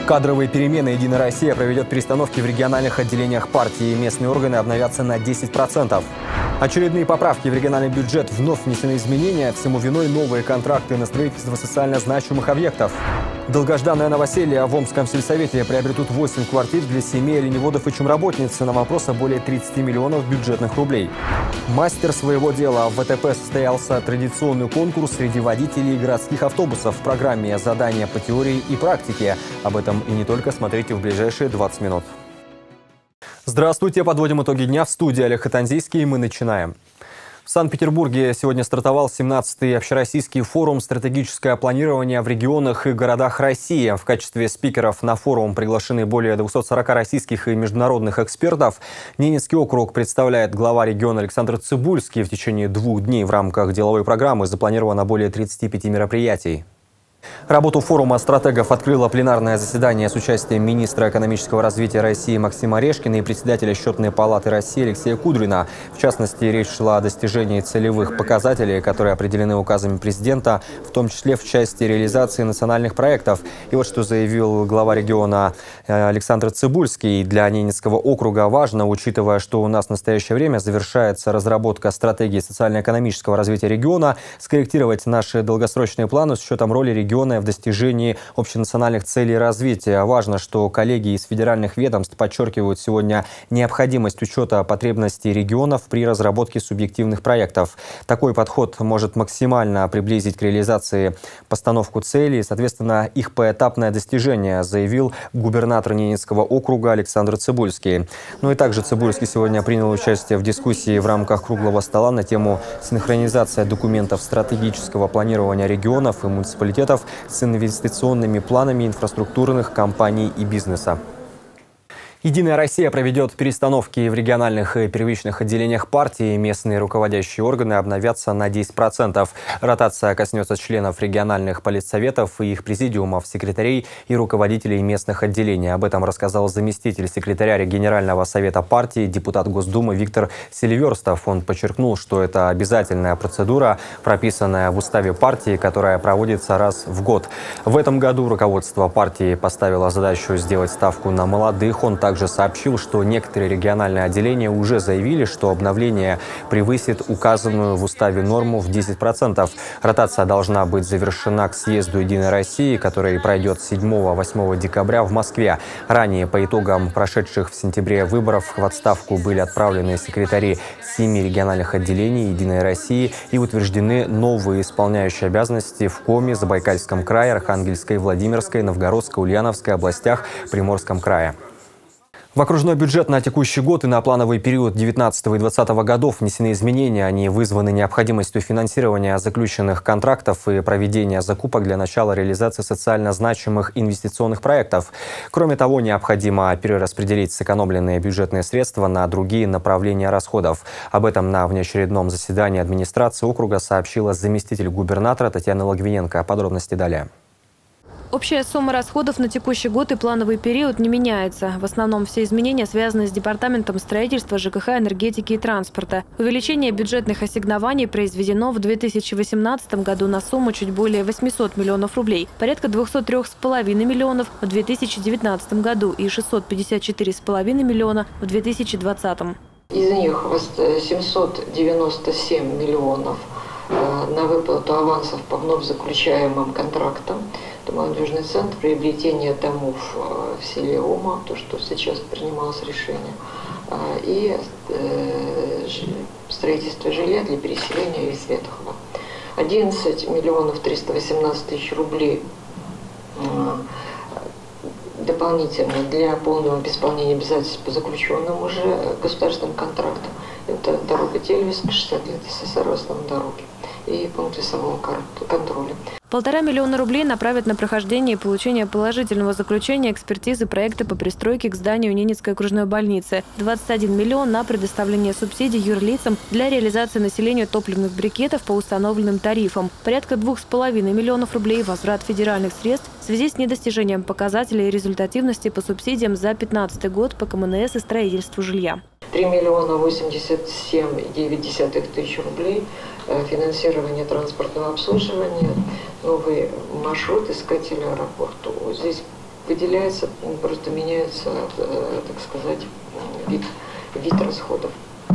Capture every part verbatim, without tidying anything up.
Кадровые перемены. «Единая Россия» проведет перестановки в региональных отделениях партии. Местные органы обновятся на десять процентов. Очередные поправки в региональный бюджет. Вновь внесены изменения. Всему виной новые контракты на строительство социально значимых объектов. Долгожданное новоселье. В Омском сельсовете приобретут восемь квартир для семей оленеводов и чумработниц. На вопроса более тридцати миллионов бюджетных рублей. Мастер своего дела. В ВТП состоялся традиционный конкурс среди водителей городских автобусов. В программе задания по теории и практике. Об этом и не только смотрите в ближайшие двадцать минут. Здравствуйте! Подводим итоги дня. В студии Олег Хатанзийский. Мы начинаем. В Санкт-Петербурге сегодня стартовал семнадцатый общероссийский форум «Стратегическое планирование в регионах и городах России». В качестве спикеров на форум приглашены более двухсот сорока российских и международных экспертов. Ненецкий округ представляет глава региона Александр Цыбульский. В течение двух дней в рамках деловой программы запланировано более тридцати пяти мероприятий. Работу форума стратегов открыло пленарное заседание с участием министра экономического развития России Максима Орешкина и председателя Счетной палаты России Алексея Кудрина. В частности, речь шла о достижении целевых показателей, которые определены указами президента, в том числе в части реализации национальных проектов. И вот что заявил глава региона Александр Цыбульский. Для Ненецкого округа важно, учитывая, что у нас в настоящее время завершается разработка стратегии социально-экономического развития региона, скорректировать наши долгосрочные планы с учетом роли региона в достижении общенациональных целей развития. Важно, что коллеги из федеральных ведомств подчеркивают сегодня необходимость учета потребностей регионов при разработке субъективных проектов. Такой подход может максимально приблизить к реализации постановку целей и, соответственно, их поэтапное достижение, заявил губернатор Ненецкого округа Александр Цыбульский. Ну и также Цыбульский сегодня принял участие в дискуссии в рамках круглого стола на тему синхронизация документов стратегического планирования регионов и муниципалитетов с инвестиционными планами инфраструктурных компаний и бизнеса. «Единая Россия» проведет перестановки в региональных и первичных отделениях партии. Местные руководящие органы обновятся на десять процентов. Ротация коснется членов региональных политсоветов и их президиумов, секретарей и руководителей местных отделений. Об этом рассказал заместитель секретаря Генерального совета партии, депутат Госдумы Виктор Селиверстов. Он подчеркнул, что это обязательная процедура, прописанная в уставе партии, которая проводится раз в год. В этом году руководство партии поставило задачу сделать ставку на молодых. Он также Также сообщил, что некоторые региональные отделения уже заявили, что обновление превысит указанную в уставе норму в десять процентов. Ротация должна быть завершена к съезду «Единой России», который пройдет седьмого-восьмого декабря в Москве. Ранее по итогам прошедших в сентябре выборов в отставку были отправлены секретари семи региональных отделений «Единой России» и утверждены новые исполняющие обязанности в Коми, Забайкальском крае, Архангельской, Владимирской, Новгородской, Ульяновской областях, Приморском крае. В окружной бюджет на текущий год и на плановый период девятнадцатого и двадцатого годов внесены изменения. Они вызваны необходимостью финансирования заключенных контрактов и проведения закупок для начала реализации социально значимых инвестиционных проектов. Кроме того, необходимо перераспределить сэкономленные бюджетные средства на другие направления расходов. Об этом на внеочередном заседании администрации округа сообщила заместитель губернатора Татьяна Логвиненко. Подробности далее. Общая сумма расходов на текущий год и плановый период не меняется. В основном все изменения связаны с Департаментом строительства, ЖКХ, энергетики и транспорта. Увеличение бюджетных ассигнований произведено в две тысячи восемнадцатом году на сумму чуть более восьмисот миллионов рублей, порядка двухсот трёх с половиной миллионов в две тысячи девятнадцатом году и шестьсот пятьдесят четыре с половиной миллиона в две тысячи двадцатом. Из них семьсот девяносто семь миллионов на выплату авансов по вновь заключаемым контрактам. Это молодежный центр, приобретение домов в селе Ома, то, что сейчас принималось решение, и строительство жилья для переселения из Ветхого. одиннадцать миллионов триста восемнадцать тысяч рублей дополнительно для полного исполнения обязательств по заключенным уже государственным контрактам. Это дорога Тельвиска, шестьдесят лет СССР, в основном дороги, и пункт весового контроля. Полтора миллиона рублей направят на прохождение и получение положительного заключения экспертизы проекта по пристройке к зданию Ненецкой окружной больницы. двадцать один миллион на предоставление субсидий юрлицам для реализации населению топливных брикетов по установленным тарифам. Порядка двух с половиной миллионов рублей возврат федеральных средств в связи с недостижением показателей результативности по субсидиям за две тысячи пятнадцатый год по КМНС и строительству жилья. три миллиона восемьдесят семь и девять десятых тысяч рублей финансирование транспортного обслуживания, новый маршрут искателя аэропорту. Здесь выделяется, просто меняется, так сказать, вид, вид расходов.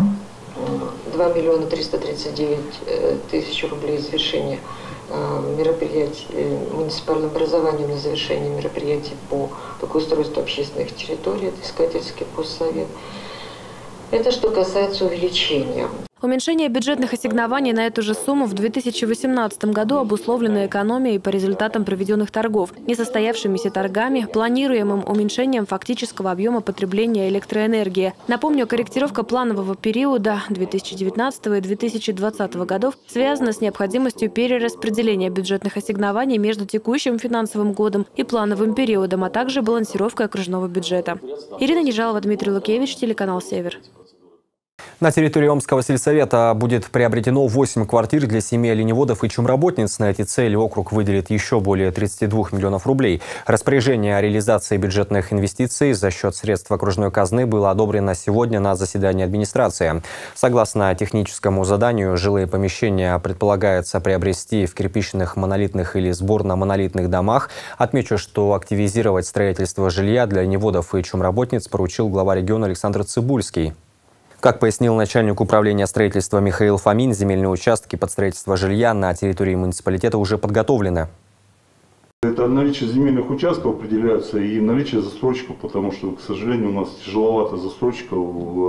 два миллиона триста тридцать девять тысяч рублей завершение мероприятий, муниципальным образованием на завершение мероприятий по благоустройству общественных территорий, это искательский постсовет. Это что касается увеличения. Уменьшение бюджетных ассигнований на эту же сумму в две тысячи восемнадцатом году обусловлено экономией по результатам проведенных торгов, несостоявшимися торгами, планируемым уменьшением фактического объема потребления электроэнергии. Напомню, корректировка планового периода две тысячи девятнадцатого и две тысячи двадцатого годов связана с необходимостью перераспределения бюджетных ассигнований между текущим финансовым годом и плановым периодом, а также балансировкой окружного бюджета. Ирина Нежалова, Дмитрий Лукевич, телеканал «Север». На территории Омского сельсовета будет приобретено восемь квартир для семей оленеводов и чумработниц. На эти цели округ выделит еще более тридцати двух миллионов рублей. Распоряжение о реализации бюджетных инвестиций за счет средств окружной казны было одобрено сегодня на заседании администрации. Согласно техническому заданию, жилые помещения предполагается приобрести в кирпичных, монолитных или сборно-монолитных домах. Отмечу, что активизировать строительство жилья для оленеводов и чумработниц поручил глава региона Александр Цыбульский. Как пояснил начальник управления строительства Михаил Фомин, земельные участки под строительство жилья на территории муниципалитета уже подготовлены. Это наличие земельных участков определяется и наличие застройщиков, потому что, к сожалению, у нас тяжеловато застройщиков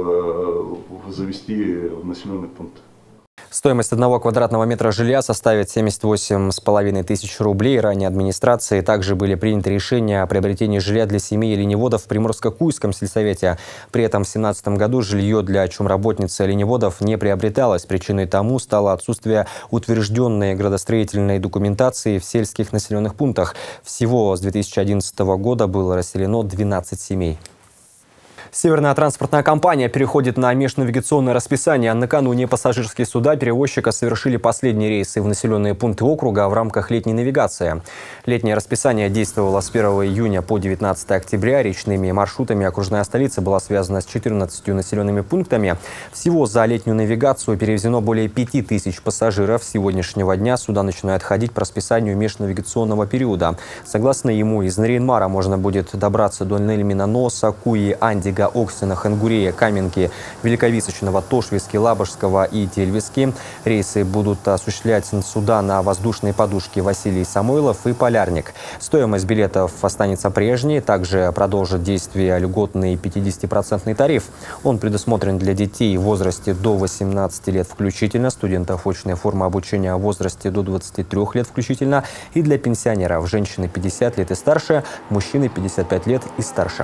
завести в населенный пункт. Стоимость одного квадратного метра жилья составит семьдесят восемь с половиной тысяч рублей. Ранее администрации также были приняты решения о приобретении жилья для семей оленеводов в Приморско-Куйском сельсовете. При этом в две тысячи семнадцатом году жилье для чумработниц и оленеводов не приобреталось. Причиной тому стало отсутствие утвержденной градостроительной документации в сельских населенных пунктах. Всего с две тысячи одиннадцатого года было расселено двенадцать семей. Северная транспортная компания переходит на межнавигационное расписание. Накануне пассажирские суда перевозчика совершили последние рейсы в населенные пункты округа в рамках летней навигации. Летнее расписание действовало с первого июня по девятнадцатое октября. Речными маршрутами окружная столица была связана с четырнадцатью населенными пунктами. Всего за летнюю навигацию перевезено более пяти тысяч пассажиров. С сегодняшнего дня суда начинают ходить по расписанию межнавигационного периода. Согласно ему, из Нарьян-Мара можно будет добраться до Нельмина-Носа, Куи, Андига, Оксина, Хангурея, Каменки, Великовисочного, Тошвиски, Лабожского и Тельвиски. Рейсы будут осуществлять суда на воздушной подушке Василий Самойлов и Полярник. Стоимость билетов останется прежней. Также продолжит действие льготный пятидесятипроцентный тариф. Он предусмотрен для детей в возрасте до восемнадцати лет включительно, студентов очной формы обучения в возрасте до двадцати трёх лет включительно и для пенсионеров, женщины пятьдесят лет и старше, мужчины пятьдесят пять лет и старше.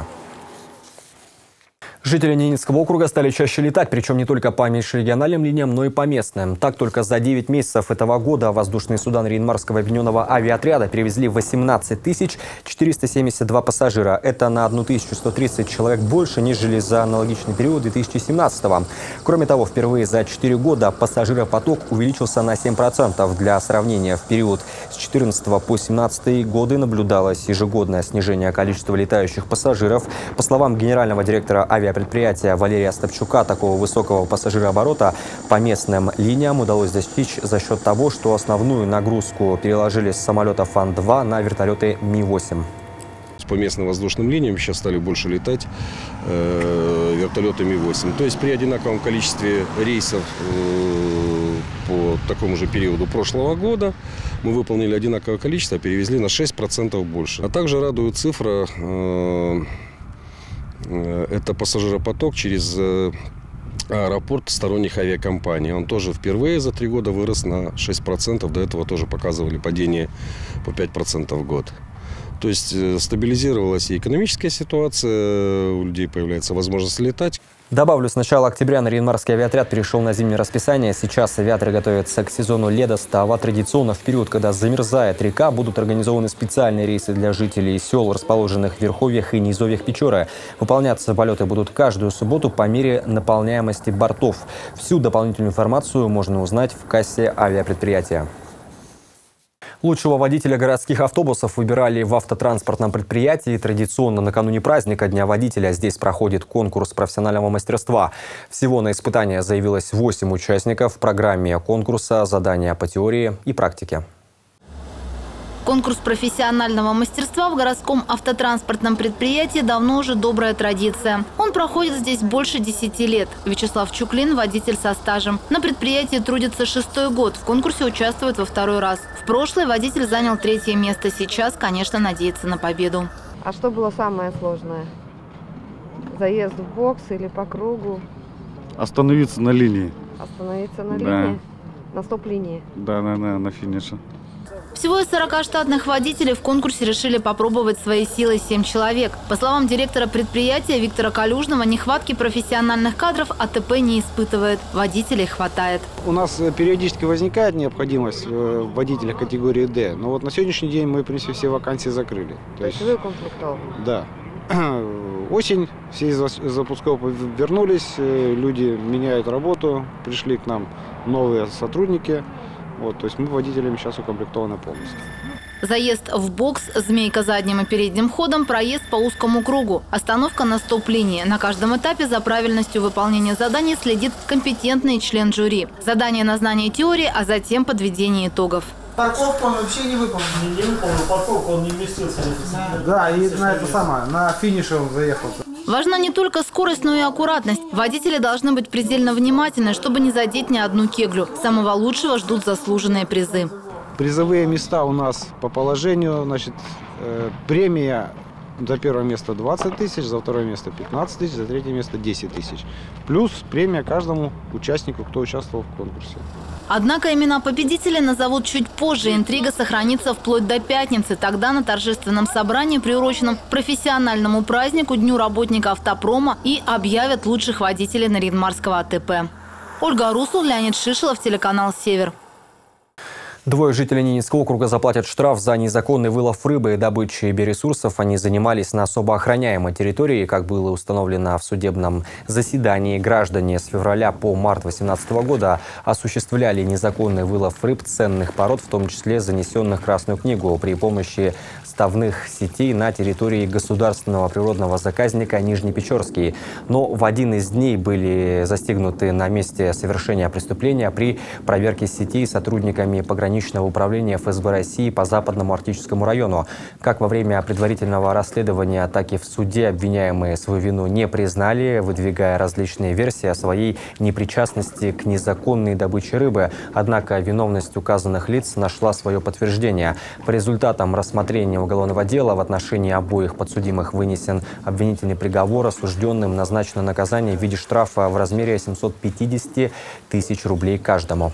Жители Ненецкого округа стали чаще летать, причем не только по межрегиональным линиям, но и по местным. Так, только за девять месяцев этого года воздушные суда Нарьян-Марского объединенного авиаотряда перевезли восемнадцать тысяч четыреста семьдесят два пассажира. Это на одну тысячу сто тридцать человек больше, нежели за аналогичный период две тысячи семнадцатого. Кроме того, впервые за четыре года пассажиропоток увеличился на семь процентов. Для сравнения, в период с две тысячи четырнадцатого по две тысячи семнадцатый годы наблюдалось ежегодное снижение количества летающих пассажиров. По словам генерального директора авиапредприятия Валерия Остапчука, такого высокого пассажирооборота по местным линиям удалось достичь за счет того, что основную нагрузку переложили с самолетов Ан два на вертолеты Ми восемь. По местным воздушным линиям сейчас стали больше летать э, вертолеты Ми восемь. То есть при одинаковом количестве рейсов э, по такому же периоду прошлого года мы выполнили одинаковое количество, перевезли на шесть процентов больше. А также радует цифра, э, э, это пассажиропоток через э, аэропорт сторонних авиакомпаний. Он тоже впервые за три года вырос на шесть процентов. До этого тоже показывали падение по пять процентов в год. То есть стабилизировалась и экономическая ситуация, у людей появляется возможность летать. Добавлю, с начала октября Нарьян-Марский авиаотряд перешел на зимнее расписание. Сейчас авиаторы готовятся к сезону ледостава. Традиционно в период, когда замерзает река, будут организованы специальные рейсы для жителей сел, расположенных в верховьях и низовьях Печоры. Выполняться полеты будут каждую субботу по мере наполняемости бортов. Всю дополнительную информацию можно узнать в кассе авиапредприятия. Лучшего водителя городских автобусов выбирали в автотранспортном предприятии. Традиционно накануне праздника Дня водителя здесь проходит конкурс профессионального мастерства. Всего на испытания заявилось восемь участников. В программе конкурса задания по теории и практике. Конкурс профессионального мастерства в городском автотранспортном предприятии давно уже добрая традиция. Он проходит здесь больше десяти лет. Вячеслав Чуклин – водитель со стажем. На предприятии трудится шестой год. В конкурсе участвует во второй раз. В прошлый водитель занял третье место. Сейчас, конечно, надеется на победу. А что было самое сложное? Заезд в бокс или по кругу? Остановиться на линии. Остановиться на Да. линии? На стоп-линии? Да, да, да, на финише. Всего из сорока штатных водителей в конкурсе решили попробовать свои силы семь человек. По словам директора предприятия Виктора Калюжного, нехватки профессиональных кадров АТП не испытывает. Водителей хватает. У нас периодически возникает необходимость в водителях категории D, но вот на сегодняшний день мы, в принципе, все вакансии закрыли. То есть вы укомплектованы? Да. Осень, все из запусков вернулись, люди меняют работу, пришли к нам новые сотрудники. Вот, то есть мы водителями сейчас укомплектованы полностью. Заезд в бокс, змейка задним и передним ходом, проезд по узкому кругу, остановка на стоп-линии. На каждом этапе за правильностью выполнения заданий следит компетентный член жюри. Задание на знание теории, а затем подведение итогов. Парковку он вообще не выполнил. Не, не выполнил парковку, он не вместился. Да, да, и на это самое, на финише он заехал. Важна не только скорость, но и аккуратность. Водители должны быть предельно внимательны, чтобы не задеть ни одну кеглю. Самого лучшего ждут заслуженные призы. Призовые места у нас по положению, значит, э, премия за первое место двадцать тысяч, за второе место пятнадцать тысяч, за третье место десять тысяч. Плюс премия каждому участнику, кто участвовал в конкурсе. Однако имена победителей назовут чуть позже. Интрига сохранится вплоть до пятницы. Тогда на торжественном собрании, приуроченном к профессиональному празднику, Дню работника автопрома, и объявят лучших водителей Нарьян-Марского АТП. Ольга Русул, Леонид Шишелов, телеканал «Север». Двое жителей Ненецкого округа заплатят штраф за незаконный вылов рыбы и добычи биоресурсов. Они занимались на особо охраняемой территории. Как было установлено в судебном заседании, граждане с февраля по март две тысячи восемнадцатого года осуществляли незаконный вылов рыб ценных пород, в том числе занесенных в Красную книгу, при помощи ставных сетей на территории государственного природного заказника Нижнепечорский. Но в один из дней были застигнуты на месте совершения преступления при проверке сетей сотрудниками пограничного управления эф эс бэ России по Западному Арктическому району. Как во время предварительного расследования, так и в суде обвиняемые свою вину не признали, выдвигая различные версии о своей непричастности к незаконной добыче рыбы. Однако виновность указанных лиц нашла свое подтверждение. По результатам рассмотрения уголовного дела в отношении обоих подсудимых вынесен обвинительный приговор. Осужденным назначено наказание в виде штрафа в размере семисот пятидесяти тысяч рублей каждому.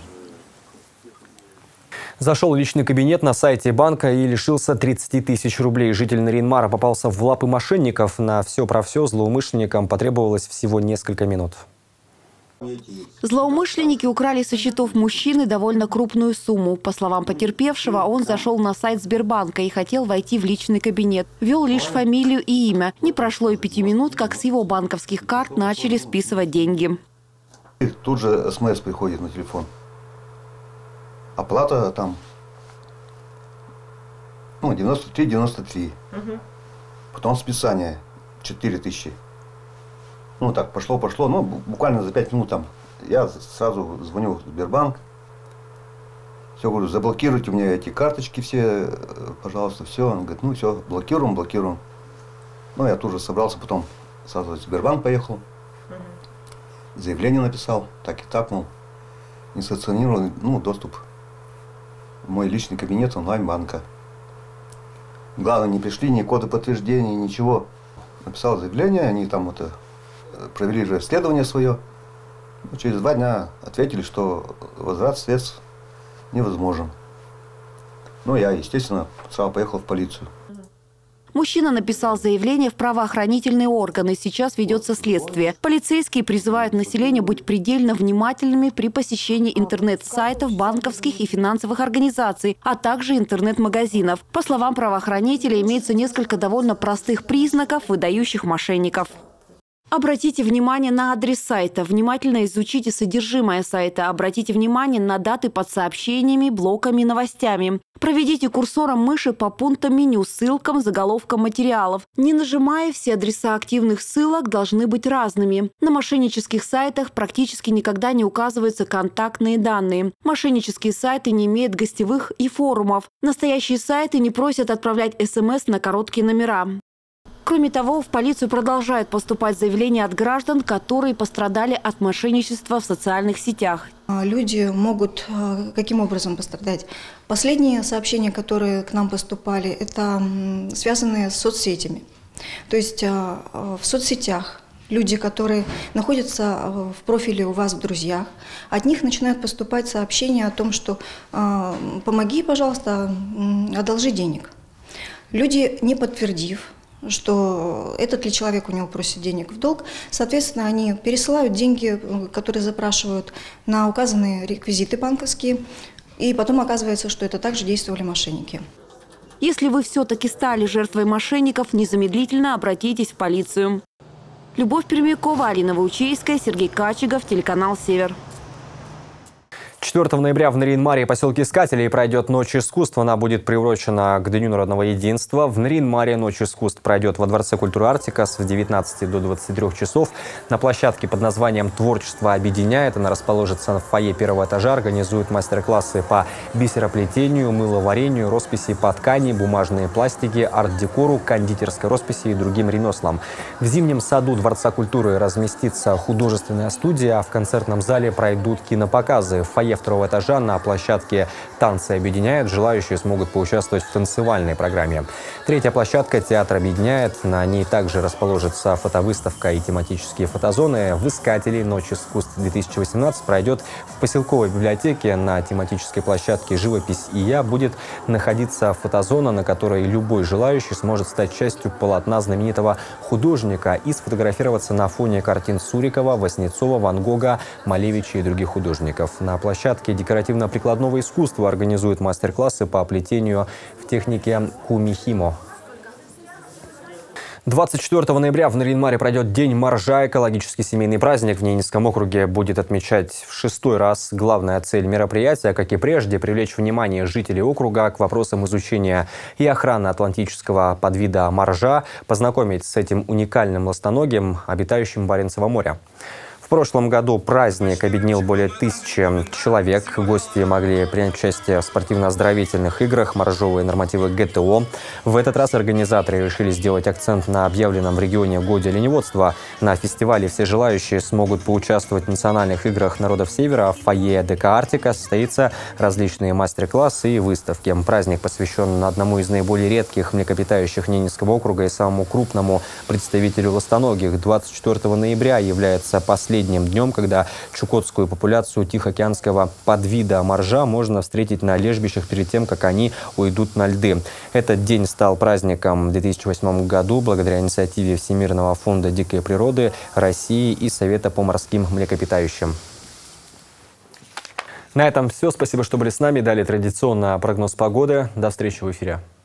Зашел в личный кабинет на сайте банка и лишился тридцати тысяч рублей. Житель Нарьян-Мара попался в лапы мошенников. На все про все злоумышленникам потребовалось всего несколько минут. Злоумышленники украли со счетов мужчины довольно крупную сумму. По словам потерпевшего, он зашел на сайт Сбербанка и хотел войти в личный кабинет. Ввел лишь фамилию и имя. Не прошло и пяти минут, как с его банковских карт начали списывать деньги. Тут же эс эм эс приходит на телефон. Оплата там, ну, девяносто три девяносто три. Угу. Потом списание четыре тысячи. Ну, так, пошло-пошло, ну, буквально за пять минут там. Я сразу звоню в Сбербанк. Все, говорю, заблокируйте у меня эти карточки все, пожалуйста, все. Он говорит, ну, все, блокируем, блокируем. Ну, я тут же собрался, потом сразу в Сбербанк поехал. Угу. Заявление написал, так и так, мол, несанкционированный, ну, доступ в мой личный кабинет онлайн-банка. Главное, не пришли ни коды подтверждения, ничего. Написал заявление, они там это провели же исследование свое. Через два дня ответили, что возврат средств невозможен. Ну, я, естественно, сразу поехал в полицию. Мужчина написал заявление в правоохранительные органы. Сейчас ведется следствие. Полицейские призывают население быть предельно внимательными при посещении интернет-сайтов, банковских и финансовых организаций, а также интернет-магазинов. По словам правоохранителей, имеется несколько довольно простых признаков, выдающих мошенников. Обратите внимание на адрес сайта, внимательно изучите содержимое сайта, обратите внимание на даты под сообщениями, блоками, новостями. Проведите курсором мыши по пунктам меню, ссылкам, заголовкам материалов. Не нажимая, все адреса активных ссылок должны быть разными. На мошеннических сайтах практически никогда не указываются контактные данные. Мошеннические сайты не имеют гостевых и форумов. Настоящие сайты не просят отправлять смс на короткие номера. Кроме того, в полицию продолжают поступать заявления от граждан, которые пострадали от мошенничества в социальных сетях. Люди могут каким образом пострадать? Последние сообщения, которые к нам поступали, это связанные с соцсетями. То есть в соцсетях люди, которые находятся в профиле у вас в друзьях, от них начинают поступать сообщения о том, что «помоги, пожалуйста, одолжи денег». Люди, не подтвердив, что этот ли человек у него просит денег в долг, соответственно, они пересылают деньги, которые запрашивают, на указанные реквизиты банковские, и потом оказывается, что это также действовали мошенники. Если вы все-таки стали жертвой мошенников, незамедлительно обратитесь в полицию. Любовь Пермякова, Алина Ваучейская, Сергей Качегов, телеканал «Север». четвёртого ноября в Нарьян-Маре и поселке Искателей пройдет Ночь искусств. Она будет приурочена к Дню народного единства. В Нарьян-Маре Ночь искусств пройдет во Дворце культуры «Арктика» с девятнадцати до двадцати трёх часов. На площадке под названием «Творчество объединяет». Она расположится в фойе первого этажа, организует мастер-классы по бисероплетению, мыловарению, росписи по ткани, бумажные пластики, арт-декору, кондитерской росписи и другим ремеслам. В зимнем саду Дворца культуры разместится художественная студия, а в концертном зале пройдут кинопоказы. В фойе второго этажа на площадке «Танцы объединяют» желающие смогут поучаствовать в танцевальной программе. Третья площадка «Театр объединяет». На ней также расположится фотовыставка и тематические фотозоны. В «Искателей» Ночь искусств две тысячи восемнадцать пройдет в поселковой библиотеке. На тематической площадке «Живопись и я» будет находиться фотозона, на которой любой желающий сможет стать частью полотна знаменитого художника и сфотографироваться на фоне картин Сурикова, Васнецова, Ван Гога, Малевича и других художников. На площадке декоративно-прикладного искусства организуют мастер-классы по плетению в технике кумихимо. двадцать четвёртого ноября в Нарьян-Маре пройдет День моржа. Экологический семейный праздник в Ненецком округе будет отмечать в шестой раз. Главная цель мероприятия, как и прежде, привлечь внимание жителей округа к вопросам изучения и охраны атлантического подвида моржа, познакомить с этим уникальным ластоногим, обитающим в Баренцевом море. В прошлом году праздник объединил более тысячи человек. Гости могли принять участие в спортивно-оздоровительных играх, моржовые нормативы ГТО. В этот раз организаторы решили сделать акцент на объявленном в регионе годе оленеводства. На фестивале все желающие смогут поучаствовать в национальных играх народов Севера. В фойе ДК «Арктика» состоятся различные мастер-классы и выставки. Праздник посвящен одному из наиболее редких млекопитающих Ненецкого округа и самому крупному представителю ластоногих. двадцать четвёртого ноября является последним днем, когда чукотскую популяцию тихоокеанского подвида моржа можно встретить на лежбищах перед тем, как они уйдут на льды. Этот день стал праздником в две тысячи восьмом году благодаря инициативе Всемирного фонда дикой природы России и Совета по морским млекопитающим. На этом все. Спасибо, что были с нами. Далее традиционно прогноз погоды. До встречи в эфире.